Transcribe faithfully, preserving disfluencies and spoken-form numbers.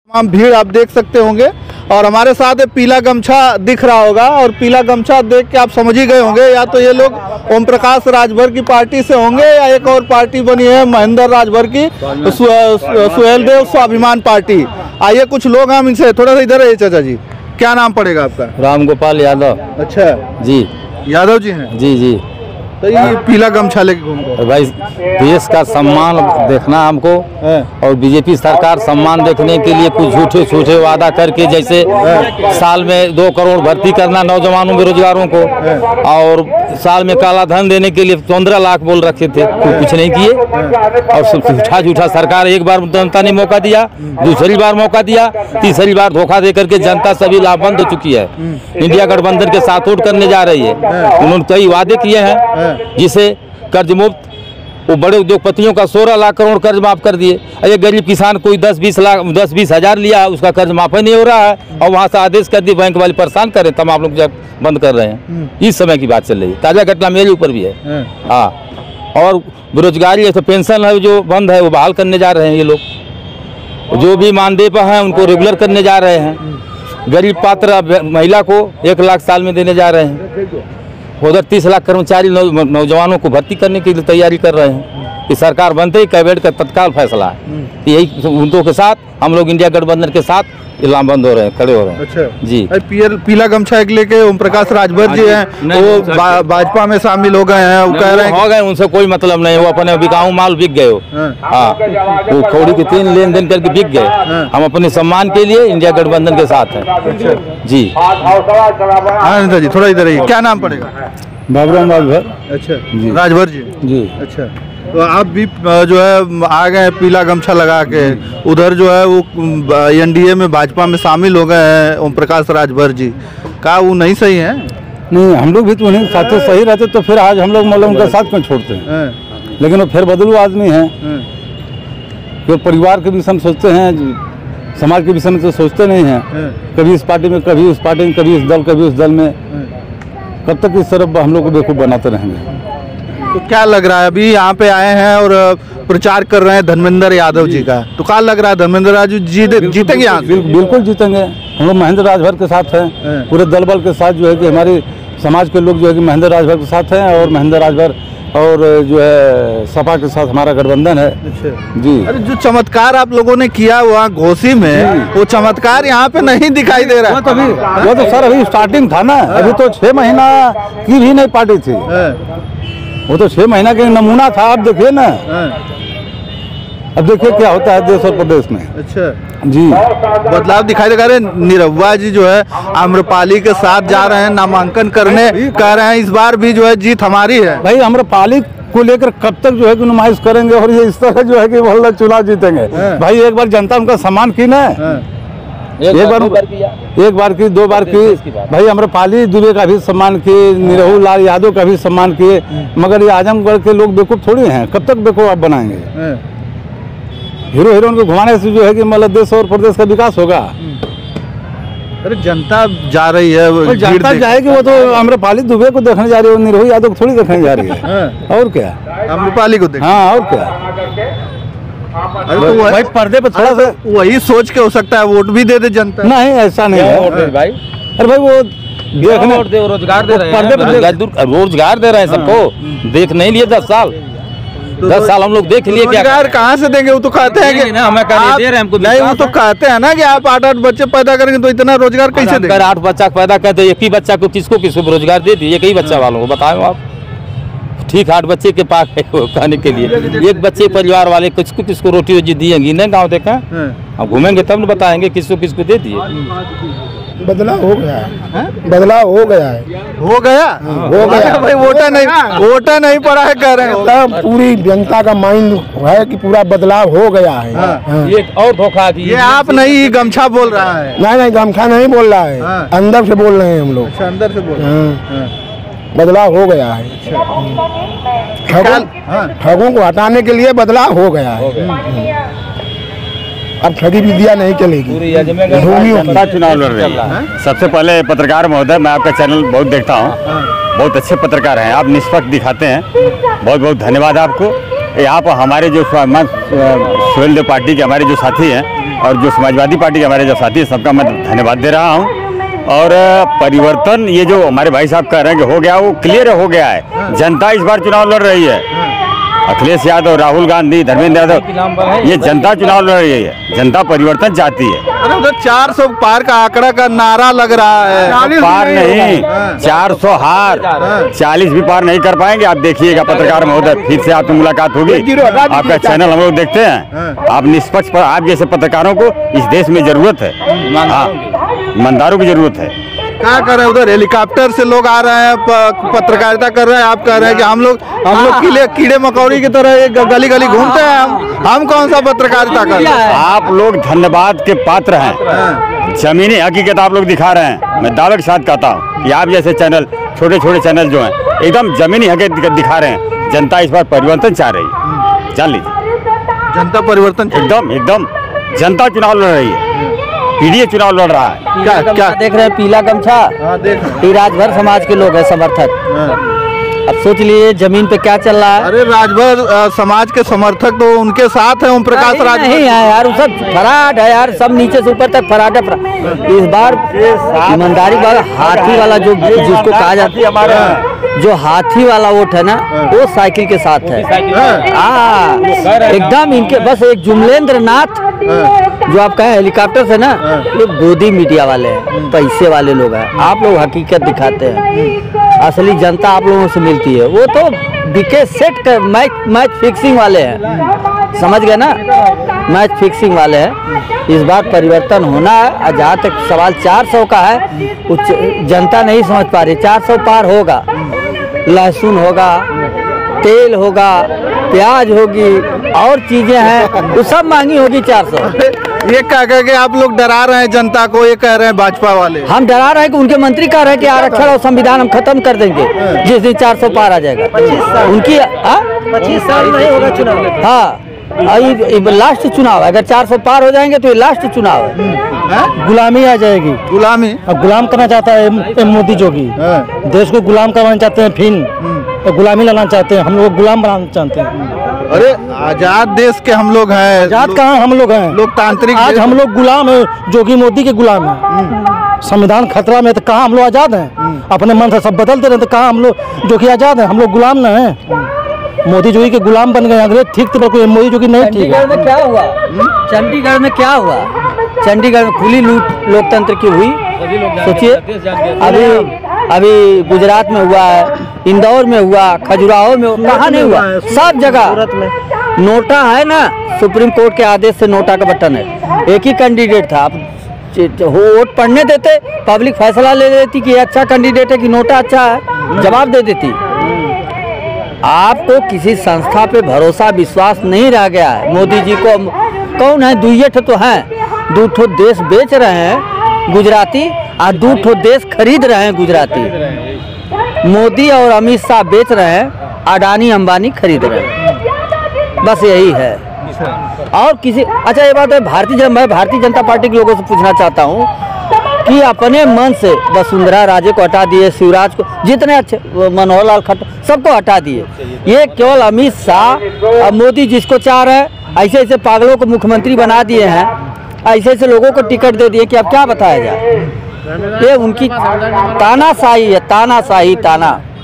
तमाम भीड़ आप देख सकते होंगे और हमारे साथ पीला गमछा दिख रहा होगा और पीला गमछा देख के आप समझ ही गए होंगे या तो ये लोग ओम प्रकाश राजभर की पार्टी से होंगे या एक और पार्टी बनी है महेंद्र राजभर की सुहेल देव स्वाभिमान पार्टी। आइए कुछ लोग हम इनसे थोड़ा सा इधर है। चाचा जी क्या नाम पड़ेगा आपका? राम गोपाल यादव। अच्छा जी यादव जी हैं? जी जी। तो ये पीला गमछा लेके घूम रहे भाई देश का सम्मान देखना हमको और बीजेपी सरकार सम्मान देखने के लिए कुछ झूठे झूठे वादा करके जैसे साल में दो करोड़ भर्ती करना नौजवानों बेरोजगारों को और साल में काला धन देने के लिए पंद्रह लाख बोल रखे थे, कुछ नहीं किए और झूठा झूठा सरकार एक बार जनता ने मौका दिया, दूसरी बार मौका दिया, तीसरी बार धोखा दे करके जनता सभी लाभबंद हो चुकी है। इंडिया गठबंधन के साथ वोट करने जा रही है। उन्होंने कई वादे किए हैं जिसे कर्ज मुक्त वो बड़े उद्योगपतियों का सोलह लाख करोड़ कर्ज माफ कर दिए। ये गरीब किसान कोई दस बीस लाख दस बीस हजार लिया उसका कर्ज माफ नहीं हो रहा है और वहाँ से आदेश कर दिए बैंक वाले परेशान कर रहे हैं, तब आप लोग जब बंद कर रहे हैं। इस समय की बात चल रही है, ताज़ा घटना मेरे ऊपर भी है। हाँ और बेरोजगारी ऐसे पेंशन है जो बंद है वो बहाल करने जा रहे हैं ये लोग। जो भी मानदेय पर हैं उनको रेगुलर करने जा रहे हैं। गरीब पात्र महिला को एक लाख साल में देने जा रहे हैं। उधर तीस लाख कर्मचारी नौ, नौजवानों को भर्ती करने की तैयारी कर रहे हैं। कि सरकार बनते ही कैबिनेट का तत्काल फैसला है। यही उनको के साथ हम लोग इंडिया गठबंधन के साथ लामबंद हो रहे हैं, खड़े हो रहे हैं। अच्छा जी। पीला गमछा एक लेके ओम प्रकाश राजभर जी हैं, वो भाजपा में शामिल हो गए हैं। वो कह रहे हैं हो गए, उनसे कोई मतलब नहीं, वो अपने बिकाऊ माल बिक गए हो। हाँ वो कौड़ी के तीन लेन देन करके बिक गए। हम अपने सम्मान के लिए इंडिया गठबंधन के साथ हैं जी। हाँ जी थोड़ा इधर आइए, क्या नाम पड़ेगा? बाबूराम राजभर। अच्छा राजभर जी जी। अच्छा तो आप भी जो है आ गए पीला गमछा लगा के, उधर जो है वो एनडीए में भाजपा में शामिल हो गए हैं ओम प्रकाश राजभर जी, का वो नहीं सही है? नहीं हम लोग भी तो उन्हीं साथ सही रहते तो फिर आज हम लोग मतलब उनके साथ क्यों छोड़ते हैं? लेकिन वो फिर बदलू आदमी हैं, जो परिवार के विषय में सोचते हैं, समाज के विषय में तो सोचते नहीं हैं। कभी इस पार्टी में, कभी उस पार्टी में, कभी इस दल, कभी उस दल में। कब तक इस तरफ हम लोग को बेवकूफ़ बनाते रहेंगे? तो क्या लग रहा है अभी यहाँ पे आए हैं और प्रचार कर रहे हैं धर्मेंद्र यादव जी का, तो क्या लग रहा है धर्मेंद्र यादव जी जीतेंगे यहाँ? बिल्कुल जीतेंगे। हम लोग महेंद्र राजभर के साथ हैं, पूरे दल बल के साथ जो है कि हमारे समाज के लोग जो है कि महेंद्र राजभर के साथ हैं और महेंद्र राजभर और जो है सपा के साथ हमारा गठबंधन है। अच्छा जी। अरे जो चमत्कार आप लोगों ने किया वहाँ घोसी में, वो चमत्कार यहाँ पे नहीं दिखाई दे रहा है। वो तो अभी वो तो सर अभी स्टार्टिंग था ना, अभी तो छह महीना की भी नहीं पार्टी थी, वो तो छह महीना के नमूना था। अब देखिए ना, अब देखिए क्या होता है देश और प्रदेश में। अच्छा जी बदलाव दिखाई देगा। अरे निरहुआ जी जो है आम्रपाली के साथ जा रहे हैं नामांकन करने, कह रहे हैं इस बार भी जो है जीत हमारी है। भाई आम्रपाली को लेकर कब तक जो है कि नुमाइश करेंगे और ये इस तरह जो है कि मोहल्ला चुनाव जीतेंगे? भाई एक बार जनता उनका सम्मान की ना, एक, एक बार, बार एक बार की, दो बार की। भाई आम्रपाली दुबे का भी सम्मान किए, निरहु लाल यादव का भी सम्मान किए, मगर ये आजमगढ़ के लोग बेवकूफ़ थोड़ी हैं। कब तक बेवकूफ़ आप बनाएंगे? हीरो हीरोइन को घुमाने से जो है कि मतलब देश और प्रदेश का विकास होगा। अरे जनता जा रही है, जनता जाएगी, वो तो आम्रपाली दुबे को देखने जा रही है, निरहु यादव को थोड़ी देखने जा रही है। और क्या आम्रपाली को देख? हाँ और क्या। अरे तो भाई पर्दे पे थोड़ा सा वही सोच के हो सकता है वोट भी दे दे जनता। नहीं ऐसा नहीं है भाई। अरे भाई वो देखने रोजगार दे रहे हैं, रोजगार दे रहे हैं सबको। देख नहीं लिए दस साल, दस साल हम लोग देख लिए। क्या रोजगार कहाँ से देंगे? वो तो कहते हैं कि हमें दे रहे हैं हमको। नहीं वो तो कहते हैं ना कि आप आठ आठ बच्चे पैदा करेंगे तो इतना रोजगार कैसे देंगे? आठ बच्चा पैदा करते एक ही बच्चा को किसको किसको रोजगार दे दिए? एक ही बच्चा वालों को बताओ आप। ठीक आठ बच्चे के पास है वो खाने के लिए, एक बच्चे परिवार वाले किसको किसको रोटी रोजी दिएंगी? नहीं गाँव देखा, अब घूमेंगे तब न बताएंगे किसको किसको दे दिए। बदलाव हो गया है, बदलाव हो गया है, हो गया हो गया भाई। वोटा नहीं वोटा नहीं पड़ा है कह रहे हैं, मतलब पूरी जनता का माइंड है कि पूरा बदलाव हो गया है। हाँ। हाँ। ये और धोखा ये आप नहीं गमछा बोल रहा है। नहीं नहीं गमछा नहीं बोल रहा है। हाँ। अंदर से बोल रहे हैं हम लोग। अच्छा अंदर से बोल रहे हैं। बदलाव हो गया है, ठगों को हटाने के लिए बदलाव हो गया है। अब ठगी विद्या नहीं चलेगी। चुनाव लड़ रही है। सबसे पहले पत्रकार महोदय, मैं आपका चैनल बहुत देखता हूँ, बहुत अच्छे पत्रकार हैं आप, निष्पक्ष दिखाते हैं, बहुत बहुत धन्यवाद आपको। यहाँ पर हमारे जो सुहेल देव पार्टी के हमारे जो साथी हैं और जो समाजवादी पार्टी के हमारे जो साथी हैं, सबका मैं धन्यवाद दे रहा हूँ। और परिवर्तन ये जो हमारे भाई साहब कह रहे हैं कि हो गया, वो क्लियर हो गया है। जनता इस बार चुनाव लड़ रही है। अखिलेश यादव, राहुल गांधी, धर्मेंद्र यादव, ये जनता चुनाव लड़ रही है। जनता परिवर्तन चाहती है। अरे उधर चार सौ पार का आंकड़ा का नारा लग रहा है। पार नहीं, चार सौ हार, चालीस भी पार नहीं कर पाएंगे। आप देखिएगा पत्रकार महोदय, फिर से आपकी मुलाकात होगी। आपका चैनल हम लोग देखते हैं। आप निष्पक्ष पर, आप जैसे पत्रकारों को इस देश में जरूरत है। हाँ, ईमानदारों की जरूरत है। क्या कर रहे हैं उधर? हेलीकॉप्टर से लोग आ रहे हैं, प- पत्रकारिता कर रहे हैं। आप कह रहे हैं कि हम लोग हम लोग कीड़े कीड़े मकौड़ी की तरह एक गली गली घूमते हैं। हम हम कौन सा पत्रकारिता कर रहे हैं? आप लोग धन्यवाद के पात्र हैं। जमीनी हकीकत आप लोग दिखा रहे हैं। मैं दावे के साथ कहता हूँ कि आप जैसे चैनल, छोटे छोटे चैनल जो हैं, एकदम जमीनी हकीकत दिखा रहे हैं। जनता इस बार परिवर्तन चाह रही है। जान लीजिए, जनता परिवर्तन एकदम एकदम जनता चुनाव लड़ रही है। पीडीए चुनाव लड़ रहा है। क्या क्या देख रहे हैं? पीला गमछा, हाँ, देख रहे हैं। ये राजभर समाज के लोग हैं, समर्थक। हाँ। अब सोच लिए जमीन पे क्या चल रहा है। अरे राजभर अ, समाज के समर्थक तो उनके साथ हैं। ओम प्रकाश नहीं, राजभर नहीं है यार, वो सब फराड है यार, सब नीचे से ऊपर तक फराड है। फराड। इस बार ईमानदारी वाला हाथी वाला जो जिसको कहा जाता है, जो हाथी वाला वोट है ना, वो साइकिल के साथ है। हाँ, एकदम इनके बस एक जुमलेंद्र नाथ जो आप कहें हेलीकॉप्टर से ना, ये गोदी मीडिया वाले हैं, पैसे वाले लोग हैं। आप लोग हकीकत दिखाते हैं, असली जनता आप लोगों से मिलती है। वो तो बिके सेट कर मैच मैच फिक्सिंग वाले हैं, समझ गए ना? मैच फिक्सिंग वाले हैं। इस बार परिवर्तन होना है। और जहाँ तक सवाल चार सौ का है, वो जनता नहीं समझ पा रही। चार सौ पार होगा, लहसुन होगा, तेल होगा, प्याज होगी, और चीजें हैं, वो सब महंगी होगी। चार सौ ये कह कह के आप लोग डरा रहे हैं जनता को। ये कह रहे हैं भाजपा वाले, हम डरा रहे हैं कि उनके मंत्री कह रहे हैं कि आरक्षण और संविधान हम खत्म कर देंगे जिस दिन चार सौ पार आ जाएगा। उनकी पच्चीस साल नहीं होगा चुनाव। हाँ, लास्ट चुनाव है। अगर चार सौ पार हो जाएंगे तो ये लास्ट चुनाव है। गुलामी आ जाएगी। गुलामी अब गुलाम करना चाहता है एम मोदी जोगी, देश को गुलाम करवाना चाहते हैं। फिर तो गुलामी लाना चाहते हैं, हम लोग गुलाम बनाना चाहते हैं। अरे आजाद देश के हम लोग हैं। आजाद कहाँ हम लोग हैं? लोकतांत्रिक आज देश। हम लोग गुलाम है, जोगी मोदी के गुलाम है। संविधान खतरा में तो कहाँ हम लोग आजाद हैं? अपने मन से सब बदलते रहते, कहाँ हम लोग जो कि आजाद हैं? हम लोग गुलाम न हैं। मोदी जोगी के गुलाम बन गए। अंग्रेज ठीक थे, कोई मोदी जोगी नहीं ठीक है। चंडीगढ़ में क्या हुआ? चंडीगढ़ में क्या हुआ? चंडीगढ़ में खुली लूट लोकतंत्र की हुई। सोचिए, अभी अभी गुजरात में हुआ है, इंदौर में हुआ, खजुराहो में, कहाँ नहीं हुआ? सब जगह। नोटा है ना, सुप्रीम कोर्ट के आदेश से नोटा का बटन है। एक ही कैंडिडेट था। आप वोट पढ़ने देते, पब्लिक फैसला ले लेती कि अच्छा कैंडिडेट है कि नोटा अच्छा है, जवाब दे देती। आपको किसी संस्था पे भरोसा विश्वास नहीं रह गया है। मोदी जी को कौन है? दुइये ठो तो हैं। दो ठो देश बेच रहे हैं गुजराती, और दो ठो देश खरीद रहे हैं गुजराती। मोदी और अमित शाह बेच रहे हैं, अडानी अंबानी खरीद रहे हैं। बस यही है। और किसी अच्छा ये बात है, भारतीय जनता मैं भारतीय जनता पार्टी के लोगों से पूछना चाहता हूँ कि अपने मन से वसुंधरा राजे को हटा दिए, शिवराज को, जितने अच्छे मनोहर लाल खट्टर, सबको हटा दिए। ये केवल अमित शाह और मोदी जिसको चाह रहे हैं, ऐसे ऐसे पागलों को मुख्यमंत्री बना दिए हैं, ऐसे ऐसे लोगों को टिकट दे दिए कि अब क्या बताया जाए। ये उनकी तानाशाही है, तानाशाही, ताना।